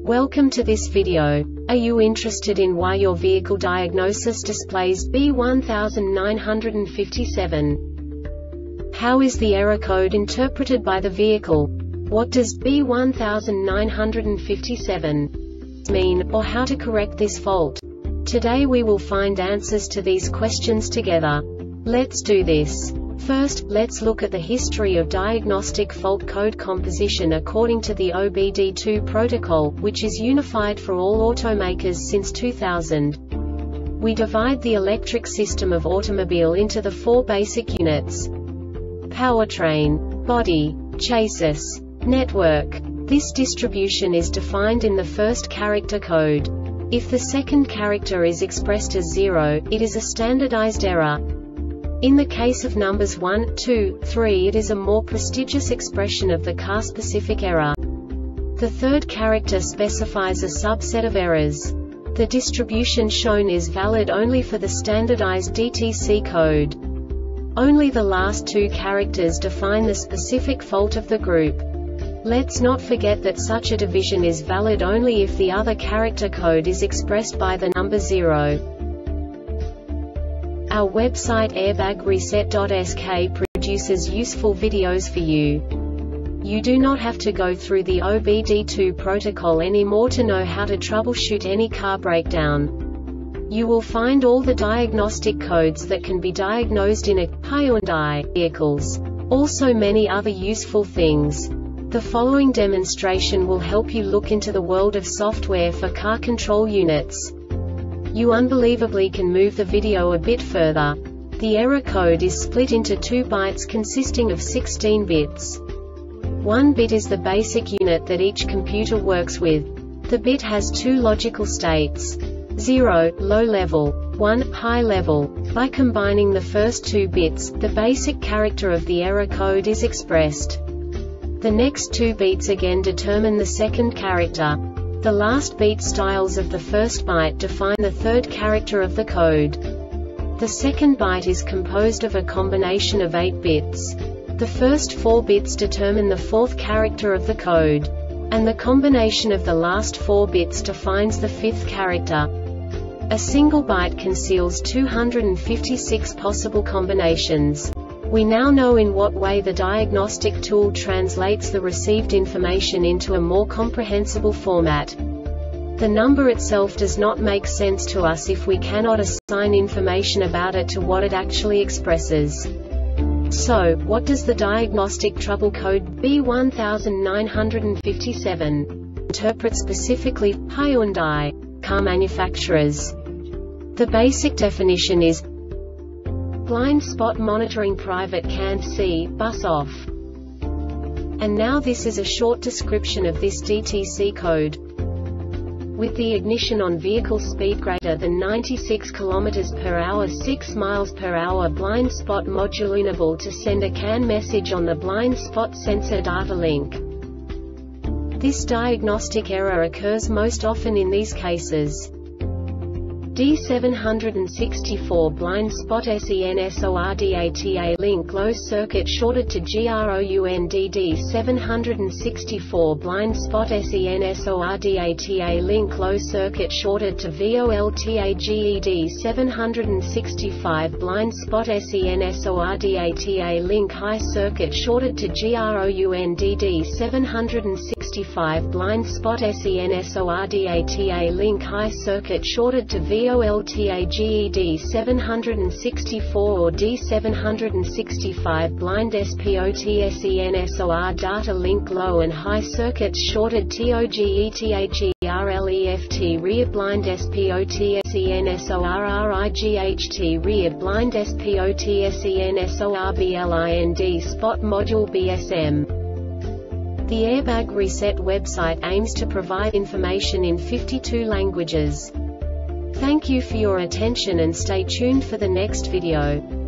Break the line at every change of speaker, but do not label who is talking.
Welcome to this video. Are you interested in why your vehicle diagnosis displays B1957? How is the error code interpreted by the vehicle? What does B1957 mean, or how to correct this fault? Today we will find answers to these questions together. Let's do this. First, let's look at the history of diagnostic fault code composition according to the OBD2 protocol, which is unified for all automakers since 2000. We divide the electric system of automobile into the four basic units: powertrain, body, chassis, network. This distribution is defined in the first character code. If the second character is expressed as 0, it is a standardized error. In the case of numbers 1, 2, 3, it is a more prestigious expression of the car-specific error. The third character specifies a subset of errors. The distribution shown is valid only for the standardized DTC code. Only the last two characters define the specific fault of the group. Let's not forget that such a division is valid only if the other character code is expressed by the number 0. Our website airbagreset.sk produces useful videos for you. You do not have to go through the OBD2 protocol anymore to know how to troubleshoot any car breakdown. You will find all the diagnostic codes that can be diagnosed in a Hyundai vehicles. Also many other useful things. The following demonstration will help you look into the world of software for car control units. You unbelievably can move the video a bit further. The error code is split into 2 bytes consisting of 16 bits. 1 bit is the basic unit that each computer works with. The bit has 2 logical states: 0, low level, 1, high level. By combining the first 2 bits, the basic character of the error code is expressed. The next 2 beats again determine the second character. The last beat styles of the first byte define the third character of the code. The second byte is composed of a combination of 8 bits. The first 4 bits determine the fourth character of the code. And the combination of the last 4 bits defines the fifth character. A single byte conceals 256 possible combinations. We now know in what way the diagnostic tool translates the received information into a more comprehensible format. The number itself does not make sense to us if we cannot assign information about it to what it actually expresses. So, what does the diagnostic trouble code B1957 interpret specifically for Hyundai car manufacturers? The basic definition is blind spot monitoring private CAN C, bus off. And now this is a short description of this DTC code. With the ignition on vehicle speed greater than 96 km per hour 6 miles per hour blind spot module unable to send a CAN message on the blind spot sensor data link. This diagnostic error occurs most often in these cases: D764 blind spot SENSORDATA link closed circuit shorted to GROUND. D764 blind spot SENSORDATA link closed circuit shorted to VOLTAGE. D765 blind spot SENSORDATA link high circuit shorted to GROUND. D765 blind spot SENSORDATA link high circuit shorted to VOLTAGE. D764 or D765 blind SPOT SENSOR data link low and high circuits shorted TOGETHERLEFT rear blind SPOT SENSOR RIGHT rear blind SPOT SENSOR BLIND spot module BSM. The Airbag Reset website aims to provide information in 52 languages. Thank you for your attention and stay tuned for the next video.